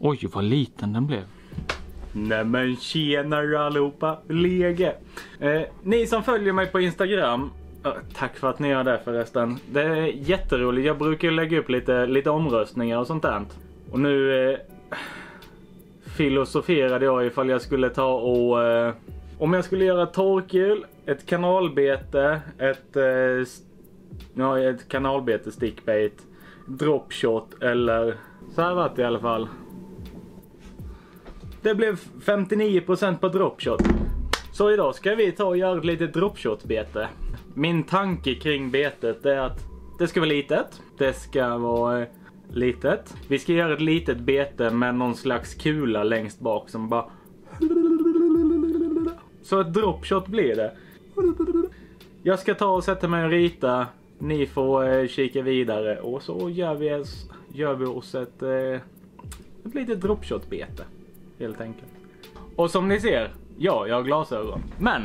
Oj, vad liten den blev. Nämen tjenare allihopa, Lege. Ni som följer mig på Instagram, tack för att ni gör det förresten. Det är jätteroligt, jag brukar lägga upp lite omröstningar och sånt där. Och nu filosoferade jag ifall jag skulle ta och... om jag skulle göra torkjul, ett kanalbete, ett kanalbete stickbait, dropshot eller... Så här var det i alla fall. Det blev 59% på dropshot. Så idag ska vi ta och göra ett litet dropshot-bete. Min tanke kring betet är att det ska vara litet. Det ska vara litet. Vi ska göra ett litet bete med någon slags kula längst bak som bara... Så ett dropshot blir det. Jag ska ta och sätta mig och rita. Ni får kika vidare. Och så gör vi oss ett litet dropshot-bete. Helt enkelt. Och som ni ser, ja, jag har glasögon. Men,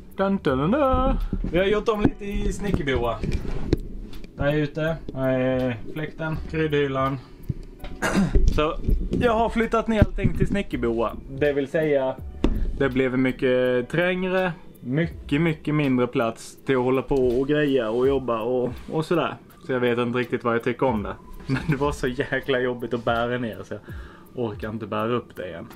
vi har gjort om lite i snickerboa. Där ute, fläkten, kryddhyllan. Så jag har flyttat ner allting till snickerboa. Det vill säga, det blev mycket trängre. Mycket mindre plats till att hålla på och greja och jobba och sådär. Så jag vet inte riktigt vad jag tycker om det. Men det var så jäkla jobbigt att bära ner så jag orkar inte bära upp det igen.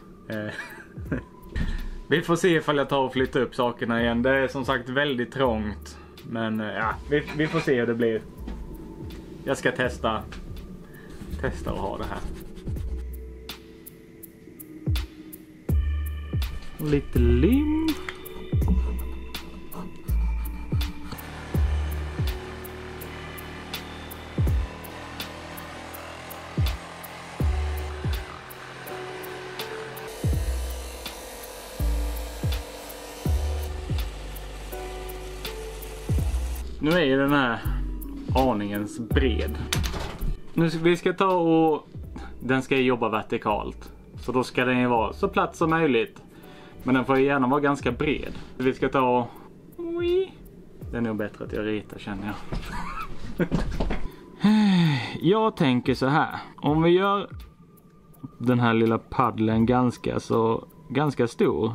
Vi får se ifall jag tar och flyttar upp sakerna igen. Det är som sagt väldigt trångt. Men ja, vi får se hur det blir. Jag ska testa att ha det här. Lite lim. Nu är ju den här aningens bred. Nu vi ska ta och... Den ska jobba vertikalt. Så då ska den ju vara så platt som möjligt. Men den får ju gärna vara ganska bred. Vi ska ta och... Det är nog bättre att jag ritar, känner jag. Jag tänker så här. Om vi gör den här lilla paddeln ganska stor.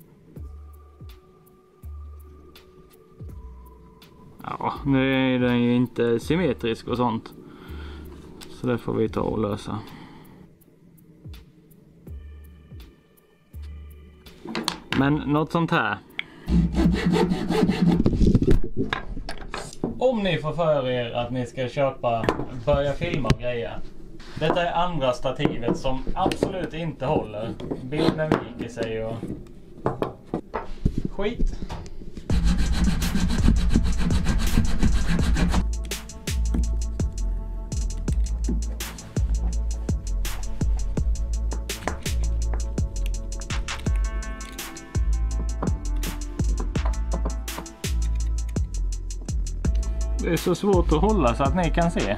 Ja, nu är den ju inte symmetrisk och sånt. Så det får vi ta och lösa. Men något sånt här. Om ni får för er att ni ska börja filma och grejer. Detta är andra stativet som absolut inte håller. Bilden viker sig och skit. Det är så svårt att hålla så att ni kan se.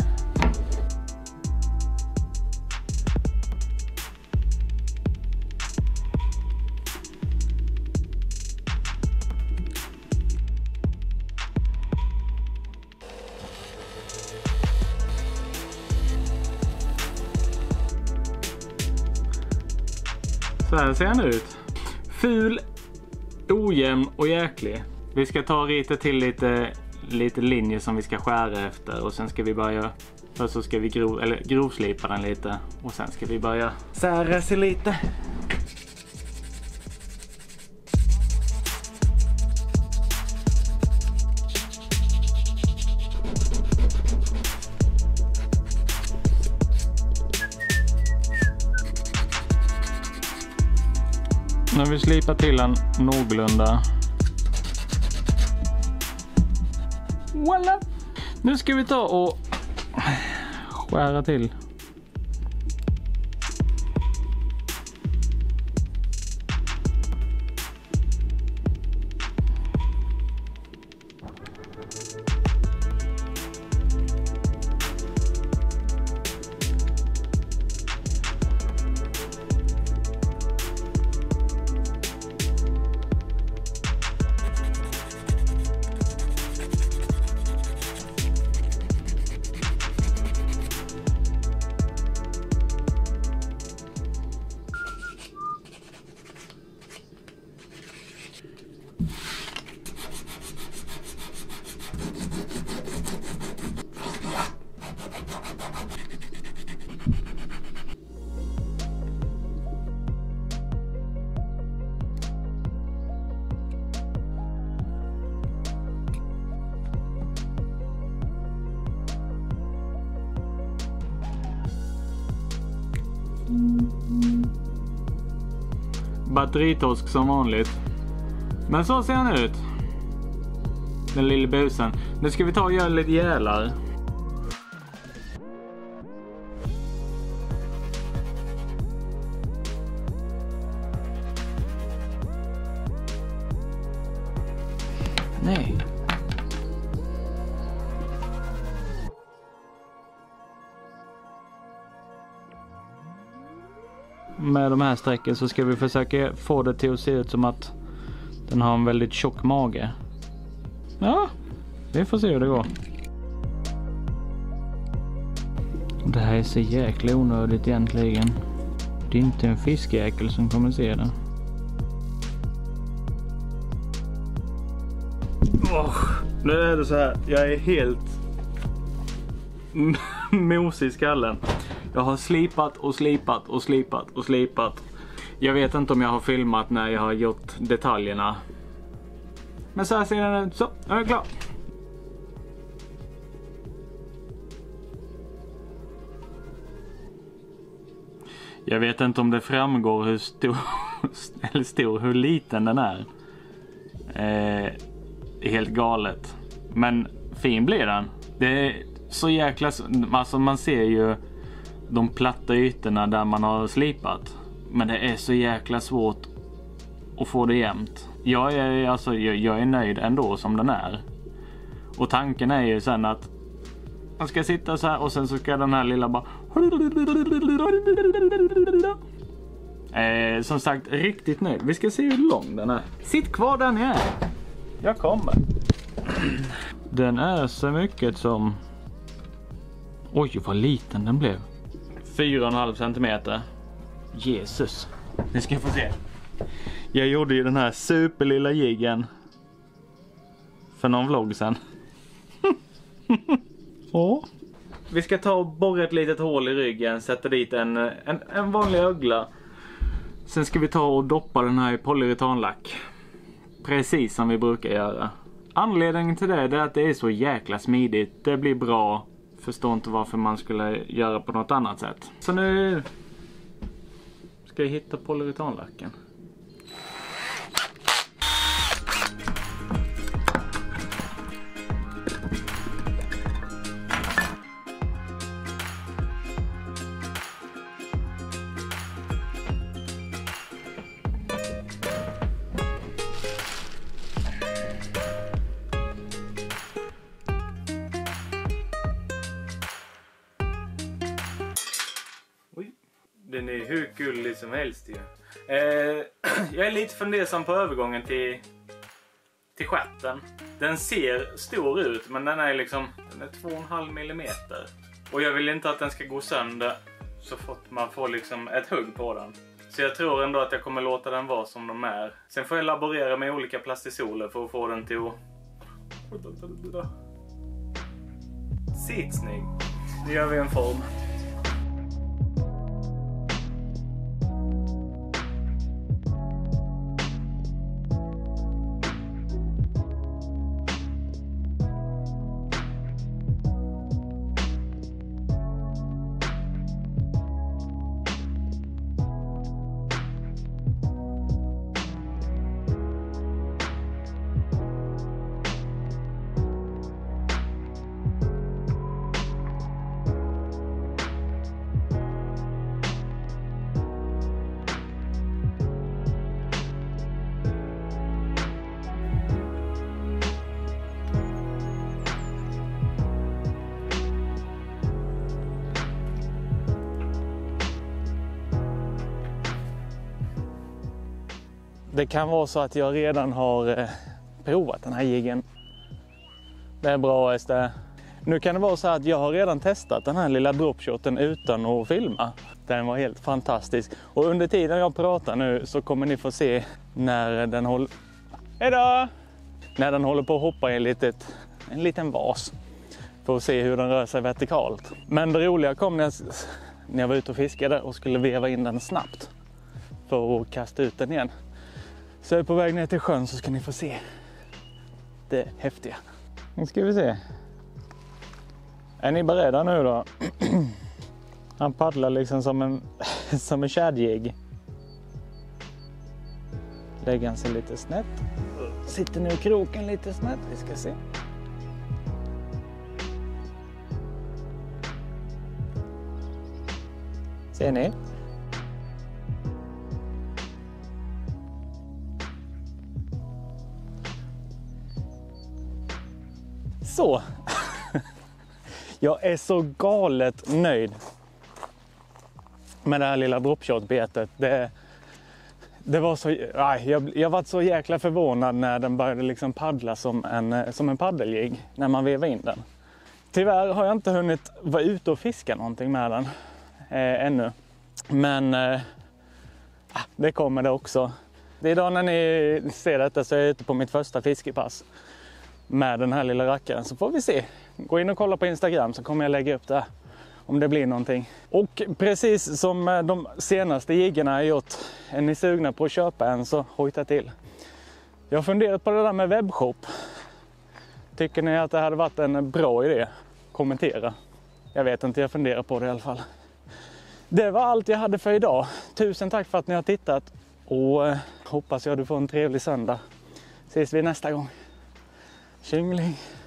Så här ser den ut. Ful, ojämn och jäklig. Vi ska ta och rita till lite linjer som vi ska skära efter. Och sen ska vi börja... Först så ska vi grovslipa den lite. Och sen ska vi börja sära sig lite. Nu har vi slipat till den någorlunda. Voila! Nu ska vi ta och skära till. Batteritorsk som vanligt. Men så ser han ut. Den lilla busen. Nu ska vi ta och göra lite jälar. Nej. Med de här strecken så ska vi försöka få det till att se ut som att den har en väldigt tjock mage. Ja, vi får se hur det går. Det här är så jäkla onödigt egentligen. Det är inte en fiskjäkel som kommer se det. Nu är det så här. Jag är helt mosig i skallen. Jag har slipat och slipat och slipat och slipat. Jag vet inte om jag har filmat när jag har gjort detaljerna. Men så här ser den ut. Så, jag är klar. Jag vet inte om det framgår hur stor, hur liten den är. Helt galet. Men fin blir den. Det är så jäkla... Alltså man ser ju de platta ytorna där man har slipat. Men det är så jäkla svårt att få det jämnt. Jag är nöjd ändå som den är. Och tanken är ju sen att man ska sitta så här och sen så ska den här lilla bara... Som sagt, riktigt nöjd. Vi ska se hur lång den är. Sitt kvar där ni är. Jag kommer. Den är så mycket som... Oj, vad liten den blev. 4,5 centimeter. Jesus. Nu ska jag få se. Jag gjorde ju den här superlilla jiggen för någon vlogg sen. Ja. Vi ska ta och borra ett litet hål i ryggen. Sätta dit en vanlig ögla. Sen ska vi ta och doppa den här i polyuretanlack. Precis som vi brukar göra. Anledningen till det är att det är så jäkla smidigt. Det blir bra. Förstår inte varför man skulle göra på något annat sätt. Så nu ska jag hitta polyuretanlacken. Den är hur gullig som helst ju. Jag är lite fundersam på övergången till stjärten. Den ser stor ut, men den är liksom 2,5 millimeter. Och jag vill inte att den ska gå sönder så fort man får liksom ett hugg på den. Så jag tror ändå att jag kommer låta den vara som de är. Sen får jag laborera med olika plastisoler för att få den till att... Sitt snygg. Nu gör vi en form. Det kan vara så att jag redan har provat den här jiggen. Det är bra SD. Nu kan det vara så att jag har redan testat den här lilla dropshoten utan att filma. Den var helt fantastisk. Och under tiden jag pratar nu så kommer ni få se när den håller... Hejdå! När den håller på att hoppa i en liten vas. för att se hur den rör sig vertikalt. Men det roliga kom när jag var ute och fiskade och skulle veva in den snabbt för att kasta ut den igen. Så jag är på väg ner till sjön, så ska ni få se det häftiga. Nu ska vi se. Är ni beredda nu då? Han paddlar liksom som en kedjegg. Lägger han sig lite snett. Sitter nu i kroken lite snett. Vi ska se. Ser ni? Så. Jag är så galet nöjd med det här lilla dropshot-betet. Det var så, jag var så jäkla förvånad när den började liksom paddla som en paddeljigg när man vevar in den. Tyvärr har jag inte hunnit vara ute och fiska någonting med den ännu. Men det kommer det också. Idag när ni ser detta så är jag ute på mitt första fiskepass med den här lilla rackaren, så får vi se. Gå in och kolla på Instagram, så kommer jag lägga upp det om det blir någonting. Och precis som de senaste jiggarna jag gjort, är ni sugna på att köpa en, så hojta till. Jag har funderat på det där med webbshop. Tycker ni att det hade varit en bra idé? Kommentera. Jag vet inte, jag funderar på det i alla fall. Det var allt jag hade för idag. Tusen tack för att ni har tittat, och hoppas jag du får en trevlig söndag. Ses vi nästa gång. Tjingling!